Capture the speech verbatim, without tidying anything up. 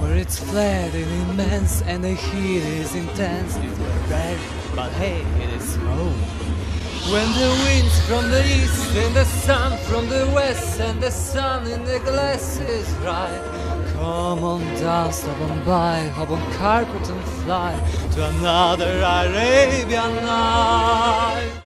where it's flat and immense and the heat is intense. It's red, but hey, it is home. When the winds from the east and the sun from the west and the sun in the glass is right, come on down, stop on by, hop on carpet and fly to another Arabian night.